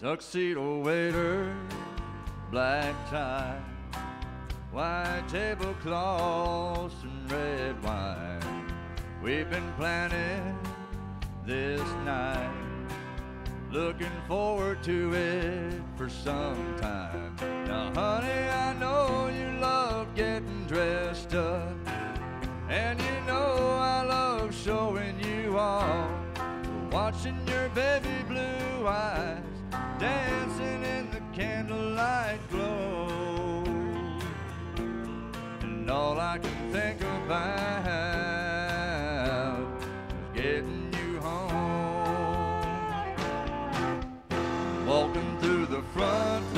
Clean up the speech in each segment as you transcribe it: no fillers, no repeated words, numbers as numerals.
Tuxedo waiter, black tie, white tablecloths and red wine. We've been planning this night, looking forward to it for some time. Now honey, I know you love getting dressed up, and you know I love showing you off, watching your baby blue eyes dancing in the candlelight glow. And all I can think about is getting you home. Walking through the front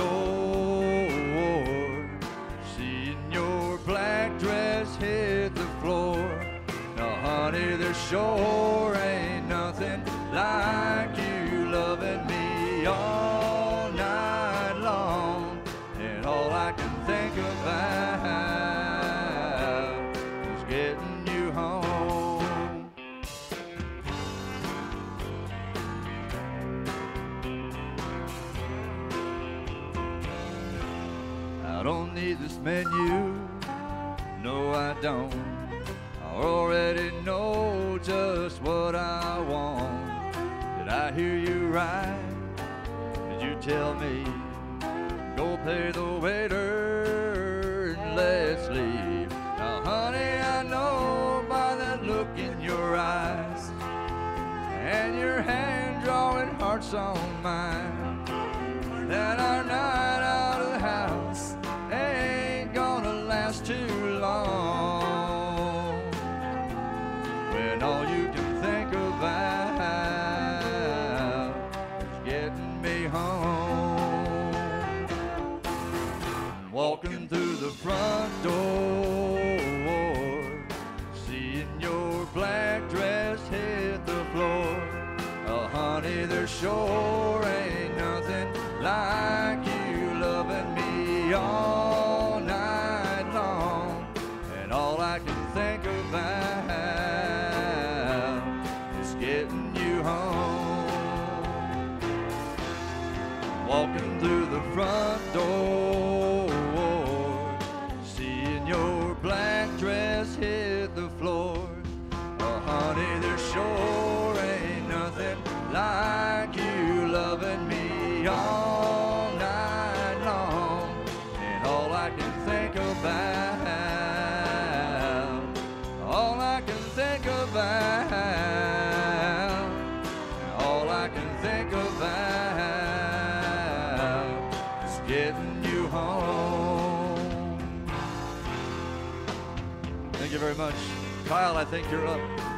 door, seeing your black dress hit the floor. Now honey, there sure ain't nothing like you loving me all night long. And all I can think about is getting you home. I don't need this menu, no I don't. I already know just what I want. Did I hear you right? Did you tell me? Go pay the waiter and let's leave. Now honey, I know by that look in your eyes and your hand drawing hearts on mine, that our night out of the house ain't gonna last too long, when all you can think about is getting me home. Walking through the front door, seeing your black dress hit the floor. Oh honey, there sure ain't nothing like you loving me all night long. And all I can think about is getting you home. Walking through the front door, seeing your black dress hit the floor. Oh honey, there sure ain't nothing like you loving me all night long. And all I can think about, all I can think about, all I can think about is getting you home. Thank you very much. Kyle, I think you're up.